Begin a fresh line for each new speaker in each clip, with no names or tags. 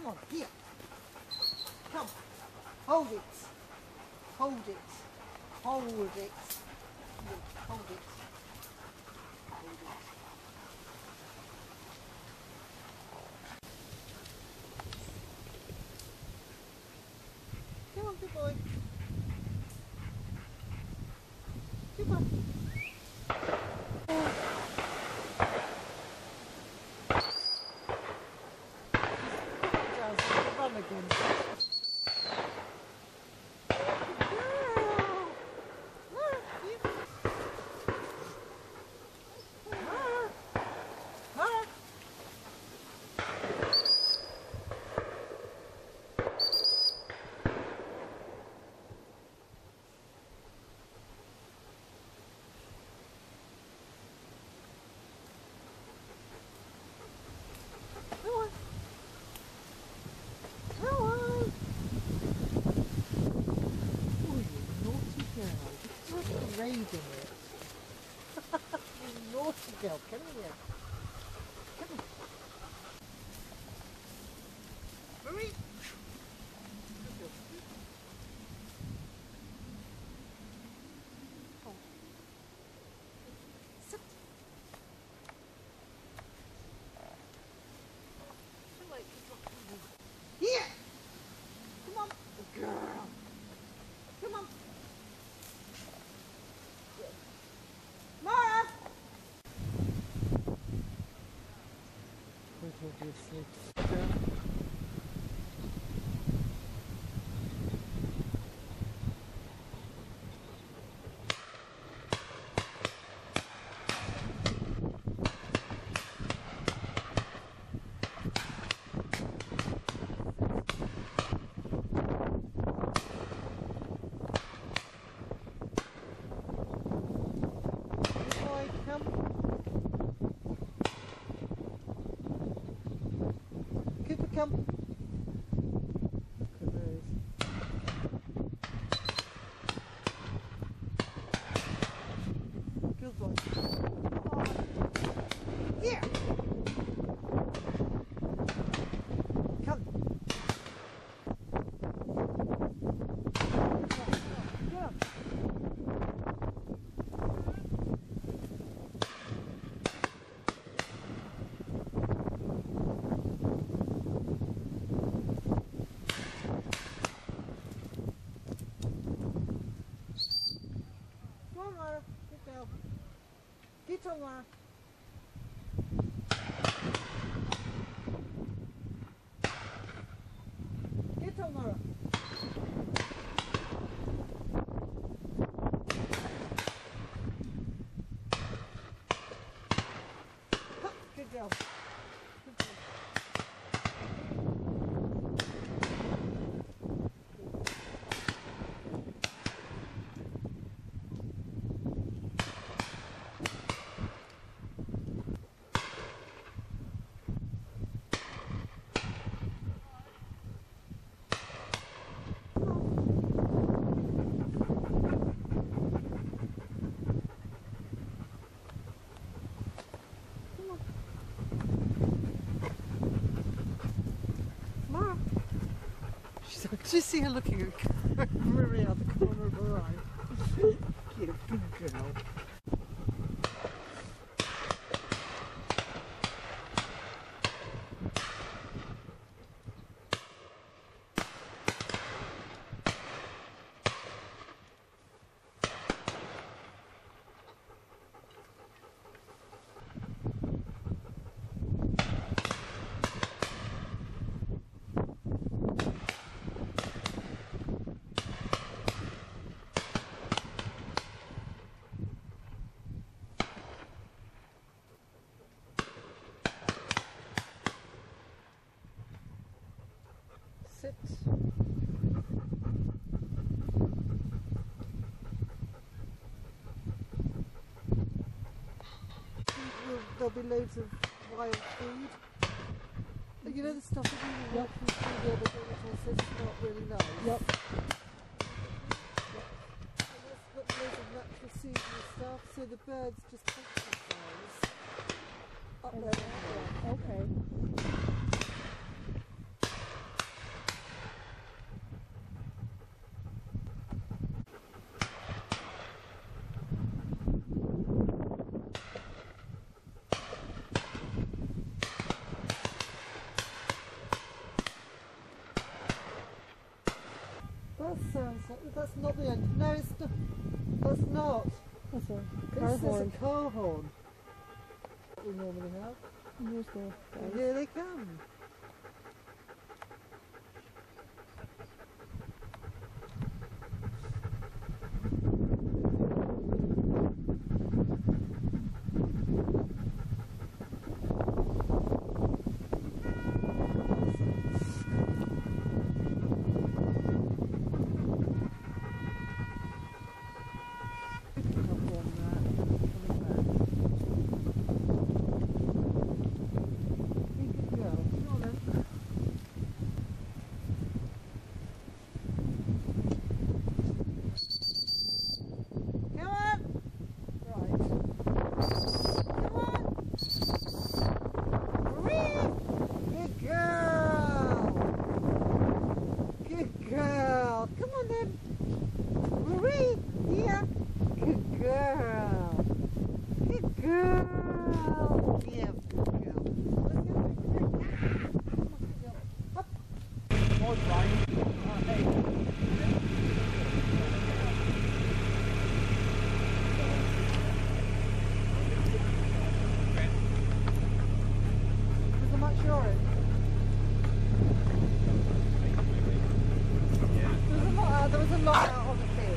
Come on, here. Come. Hold it. Hold it. Hold it. Hold it. Hold it. Come on, good boy. Good boy. Run again. Raising it. You naughty girl, come here. Come here. Marie! Oh. Sit. Here! Come on, good girl. Come on. Mara! What will you sleep? Come. Look at those. Good boy. Come on. Here. Come. Get up. Get on, Mara. Get on, Mara. Good girl. Good girl. Did you see her looking at Marie out the corner of her eye? Cute, good girl. Sit. There'll be loads of wild food. You know the stuff that we walk through the other day which I said is not really nice? Yep. And that's got loads of natural seasonal stuff, so the birds just take themselves up there. Okay. That's not the end. No, it's not. That's not.
That's a
This
car
is
horn.
a car horn. What we normally have.
And here's the
And
guys.
here they come. There was a lot out on the field.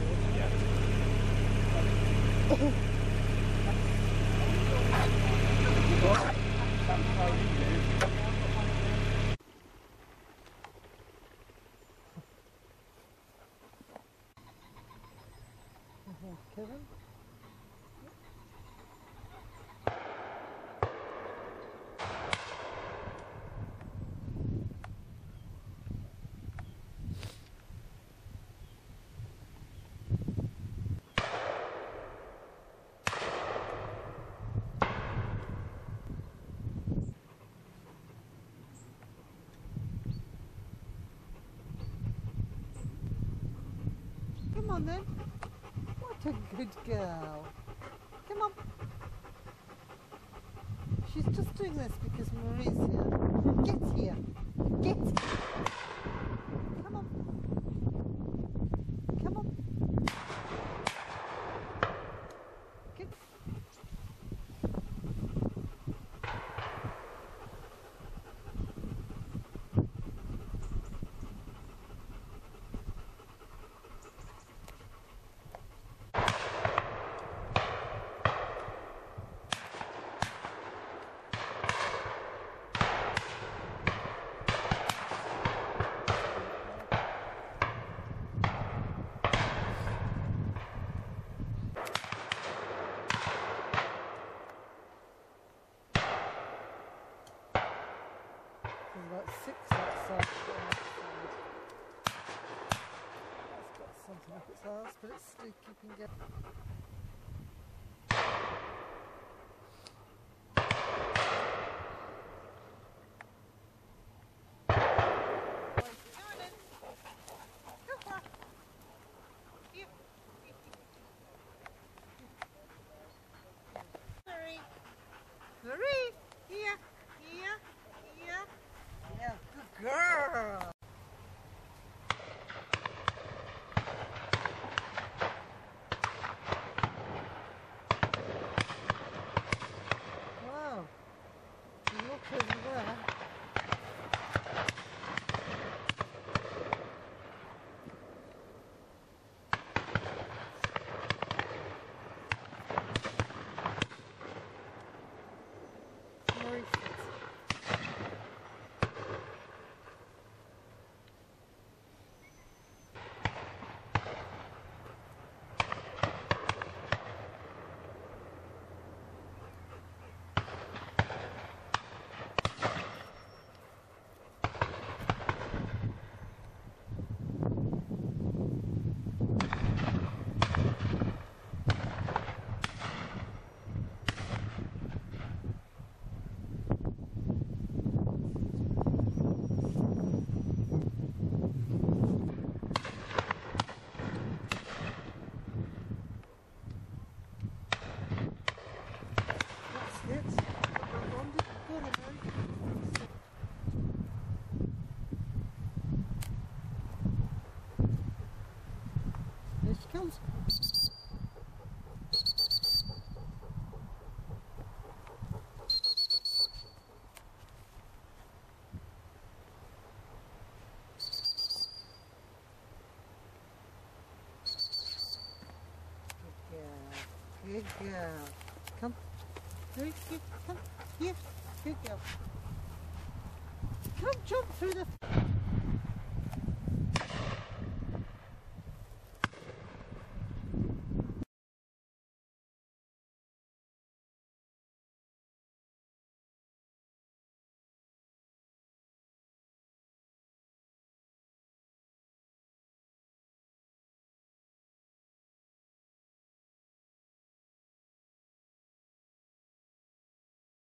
Kevin? Come on then. What a good girl. Come on. She's just doing this because Marie's here. Get here. Get here. Come on. Come on. Get. There's about 6 outside. That's got something up its arse, but it's still keeping going. Marie, here, here, here. Yeah, good girl. girl. Come. Here, come. Here. Good girl. Come jump through the...